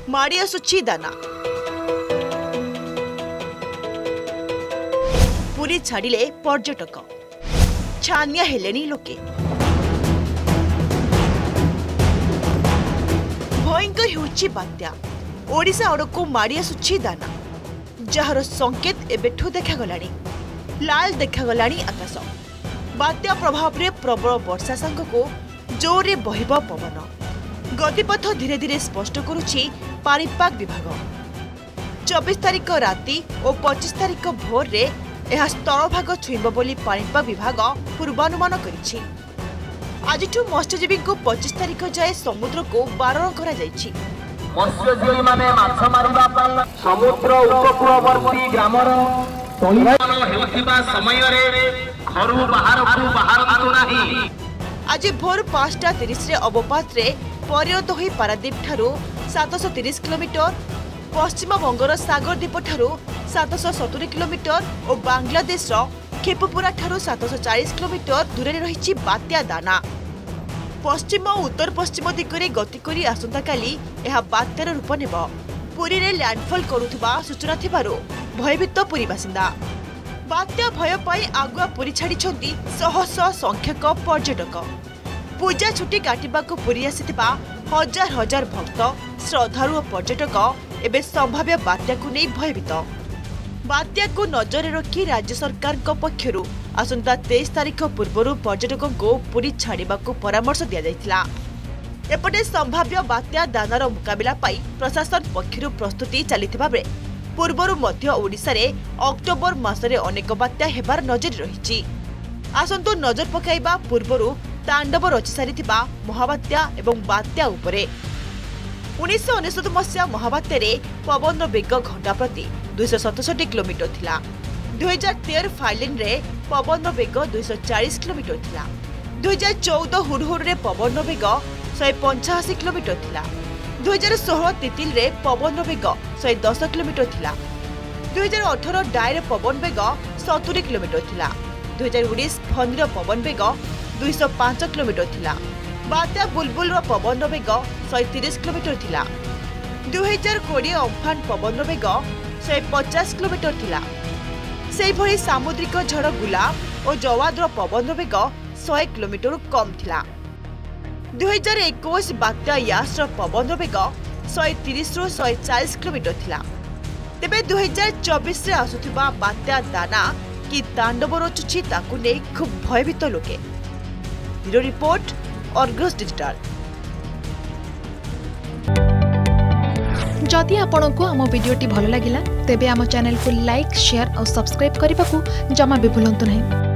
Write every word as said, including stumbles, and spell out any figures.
माड़ी आसुछि दाना। पुरी छाड़िले पर्यटक, छानिया हेलेनी लोके। भयंकर होउछि बात्या। ओडिशा आड़कू माड़ी आसुछि दाना, जार संकेत एबेठू देखागलानी। लाल देखागलानी आकाश। बात्या प्रभाव रे प्रबल वर्षा सांगको जोरे बहिब पवन। गतिपथ धीरे धीरे स्पष्ट करुछि पाणीपाग विभाग। चौबीस तारिख राति और पच्चीस तारिख भोर रे यह स्थलभाग छुईब बोली पाणीपाग विभाग पूर्वानुमान करिछि। आजिठू मत्स्यजीवी को पच्चीस तारिख जाए समुद्र को बारण करा जाइछि। मत्स्यजीवी माने माछ मारिबा पर समुद्र उपकूलवर्ती ग्रामर तळीमान हेउथिबा समय रे घरु बाहर को बाहरंतु नाही। आज भोर पाँचटा तीस रे अवपात रे परिणत होई पारादीप ठारू सात सौ तीस किलोमीटर, पश्चिम बंगर सागर द्वीप ठारू सात सौ सत्तर किलोमीटर और बांग्लादेश खेपुपुरा ठारू सात सौ चालीस किलोमीटर दूर रही बात्या दाना। पश्चिम और उत्तर पश्चिम दिगरे गति करी आसंता काली यह बात्यार रूप नेब। पुरी रे लैंडफॉल करुथबा सूचना थिबारो भयभीत पुरी बासिंदा। बात्या भय पाई आगुआ पुरी छाड़ी शह शह संख्यक पर्यटक। पूजा छुट्टी काटिबाकू पुरी आसिथिबा हजार हजार भक्त, श्रद्धालु और पर्यटक एबे संभाव्य बात्या को नहीं भयभीत। बात्या को नजर रखी राज्य सरकार पक्षर आसंता तेईस तारिख पूर्व पर्यटकों को पुरी छाड़ाकू परामर्श दि जाइथिला। एपटे संभाव्य बात्या दानार मुकाबिला पाई प्रशासन पक्षर प्रस्तुति चलिथिबा बेले पूर्वरु मध्य ओडिशा रे अक्टोबर मासरे अनेक बात्या हेबार नजर रहिछि। आसंतु नजर पकाइबा पूर्वरु तांडव रचि सारिथिबा महाबात्या एवं बात्या उपरे। उन्नीस अनेशत मसीहा महाबात्या रे पवन बेग घंटा प्रति दुई सौ सतसठी किलोमीटर थिला। दुई हजार तेरह फाइलिन रे पवन बेग दुई सौ चालीस किलोमीटर थिला। दुई हजार चौदह हुडहुड रे पवन बेग शहे पंचाशी किलोमीटर थिला। दुई हजार षोह तितिल रे पवन बेग शहे दस किलोमीटर थिला। दुई हजार अठर डायर पवन बेग सतुरी किलोमीटर थिला। दुई हजार उन्नीस फनीर पवन बेग दुई सौ पांच किलोमीटर थिला। बात्या बुलबुल रो पवन बेग शहे तीस किलोमीटर थिला। दुई हजार कोड़े अम्फान पवन बेग शहे पचास किलोमीटर थिला। से भली सामुद्रिक झड़ गुलाब और जवाद रो पवन बेग सौ किलोमीटर कम थिला। दुई हजार इक्कीस बात्या यास रो पवन बेग शहे तीस रु शहे चालीस किलोमीटर थिला। तेबे दुई हजार चौबीस रे आसुथिबा बात्या दाना कि तांडव रचुछि ताकू नै खूब भयभीत लोके। Bureau report, Argus digital. जदि आपंक आम भिडी भल लगा तेब आम चैनल को लाइक, शेयर और सब्सक्राइब करने को जमा भी भूलु नहीं।